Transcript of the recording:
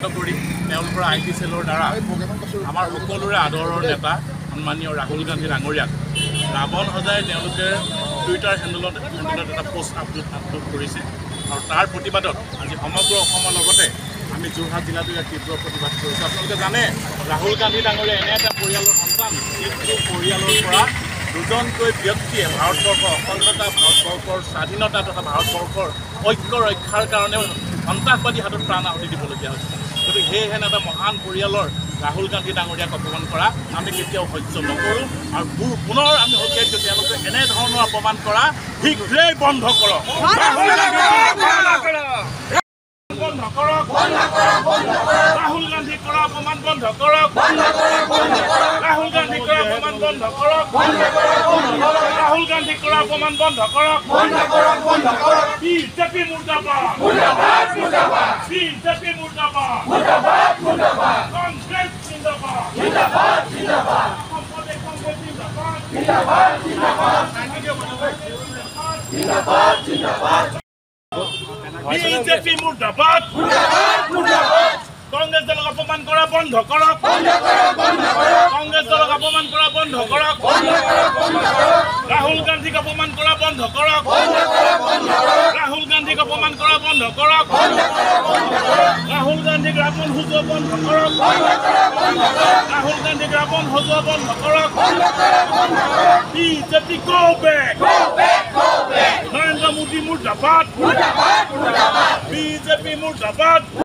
কৰি তেওঁলোকৰ আইটি সেলৰ দ্বাৰা আমাৰ সকলোৰে আদৰৰ নেতা সন্মানীয় ৰাহুল গান্ধী ডাঙৰীয়াক ৰাৱণ সজাই তেওঁলোকে টুইটাৰ হেণ্ডেলত এটা পোষ্ট আপলোড কৰিছে আৰু তাৰ প্ৰতিবাদত আজি সমগ্ৰ অসমৰ লগতে আমি যোৰহাট জিলাতো ইয়াত তীব্ৰ প্ৰতিবাদ কৰিছোঁ। আপোনালোকে জানে ৰাহুল গান্ধী ডাঙৰীয়া এনে এটা পৰিয়ালৰ সন্তান যিটো পৰিয়ালৰ পৰা দুজনকৈ ব্যক্তিয়ে ভাৰতবৰ্ষৰ অখণ্ডতা ভাৰতবৰ্ষৰ স্বাধীনতা তথা ভাৰতবৰ্ষৰ ঐক্য ৰক্ষাৰ কাৰণে সন্ত্ৰাসবাদী হাতত প্ৰাণ আহুতি দিবলগীয়া হৈছে। গতিকে সেয়েহেন এটা মহান পৰিয়ালৰ ৰাহুল গান্ধী ডাঙৰীয়াক অপমান কৰা আমি কেতিয়াও সহ্য নকৰোঁ আৰু পুনৰ আমি সকীয়াই দিছোঁ তেওঁলোকে এনেধৰণৰ অপমান কৰা শীঘ্ৰেই বন্ধ কৰক। ৰাহুল গান্ধী কৰা অপমান বন্ধ কৰক। ৰাহুল গান্ধী কৰা অপমান বন্ধ কৰক। ৰাহুল গান্ধী কৰা অপমান বন্ধ কৰক। বিজেপি মুৰ্দাবাদ, বিজেপি মুৰ্দাবাদ, কংগ্ৰেছ জিন্দাবাদ, বিজেপি মুৰ্দাবাদ, কংগ্ৰেছ দলক অপমান কৰা বন্ধ কৰক। কংগ্ৰেছ দলক অপমান কৰা বন্ধ কৰক। ৰাহুল গান্ধীক অপমান কৰা বন্ধ কৰক। ৰাহুল গান্ধীক অপমান কৰা বন্ধ কৰক। ৰাহুল গান্ধীক ৰাৱণ সজোৱা বন্ধ কৰক। ৰাহুল গান্ধীক ৰাৱণ সজোৱা বন্ধ কৰক। BJP go back, Narendra Modi মুৰ্দাবাদ, বিজেপি মুৰ্দাবাদ।